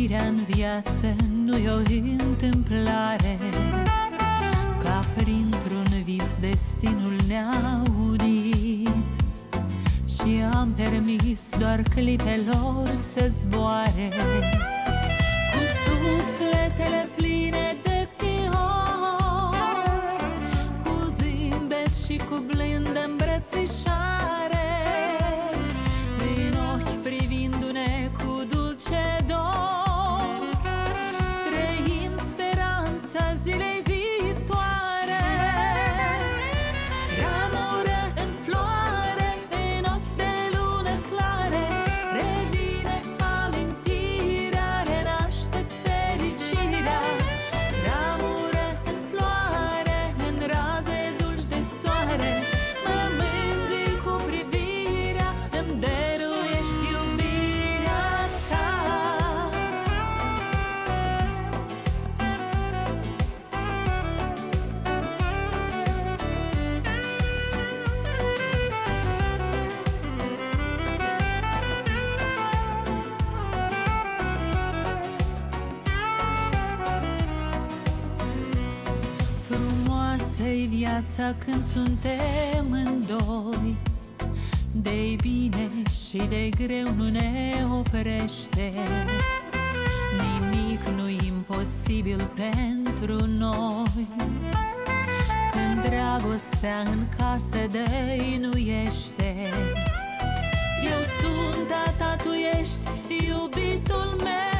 Iubirea în viață nu-i o întâmplare, ca printr-un vis destinul ne-a unit și am permis doar clipelor să zboare, cu sufletele pline de fior, cu zâmbet și cu blândă îmbrățișare, în ochi privindu-ne cu dulce dor, trăim speranța zilei viitoare. Ramură în floare, în ochi de lună clare, revine amintirea, renaște fericirea. Ramură în floare, în raze dulci de soare, mă mângâi cu privirea, îmi dăruiești iubirea ta. Frumoasă-i viața când suntem în doi, de bine și de greu nu ne oprește, nimic nu-i imposibil pentru noi. Când dragostea în casă dăinuiește, eu sunt a ta, tu ești iubitul meu.